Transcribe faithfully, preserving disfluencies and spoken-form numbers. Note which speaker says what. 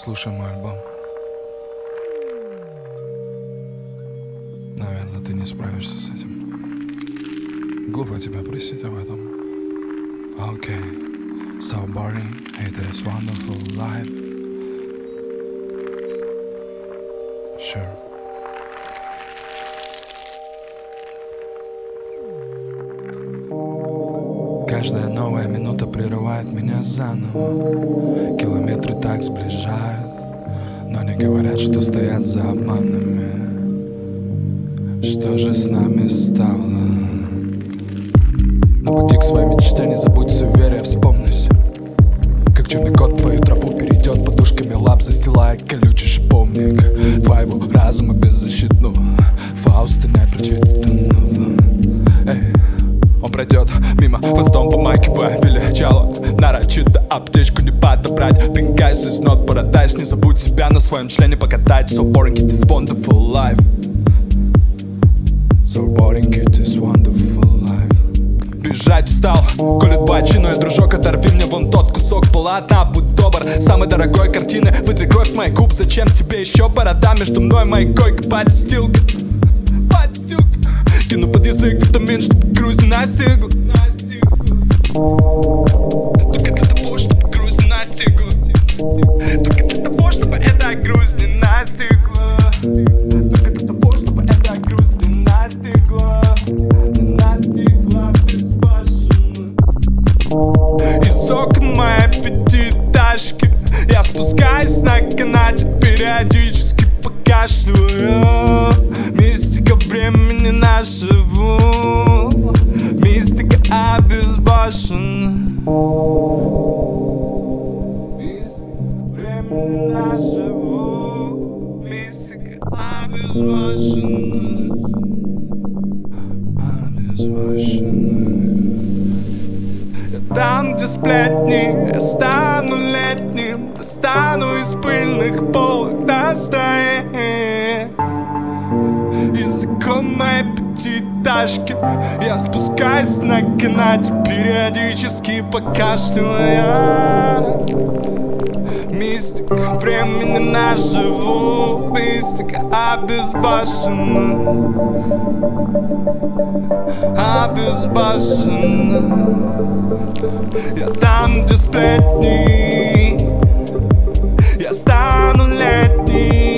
Speaker 1: Слушай мой альбом. Наверное, ты не справишься с этим. Глупо тебя просить об этом. Okay, so boring, it is wonderful life. Sure. Каждая новая минута прерывает меня заново. Километры так сближают, но не говорят, что стоят за обманами. Что же с нами стало? На пути к своей мечте не забудь суеверия вспомнить. Как черный кот твою тропу перейдет, подушками лап застилая колючий шиповник твоего разума беззащитного, Фауста непрочитанного. Эй, он пройдет мимо, хвостом помакивая величало. Нарочито аптечку не подобрать. Pink guys is not paradise. Не забудь себя на своем члене покатать. So boring, it is wonderful life. So boring, it is wonderful life. Бежать устал, колет бочину, дружок, оторви мне вон тот кусок полотна. Будь добр, самой дорогой картины, вытри кровь с моих губ. Зачем тебе еще борода между мной и моей койкой? Подстилка, подстилка. Кину под язык витамин, чтобы грусть не настигла. Только для того, чтобы грусть не настигла. Только для того, чтобы эта грусть не настигла. Только для того, чтобы эта грусть не настигла. Не настигла безбашенно. Из окон моей пятиэтажки я спускаюсь на канате, периодически покашливаю. Мистика времени нашего, мистика обезбашена. Мистика времени нашего, мистика обезбашена. Обезбашена. Я там, где сплетни, я стану летним, достану из пыльных полок настроение. Языком моей пятиэтажки я спускаюсь на канате, периодически покашливая. Мистика времени нашего, мистика обезбашена. Обезбашена. Я там, где сплетни, я стану летним.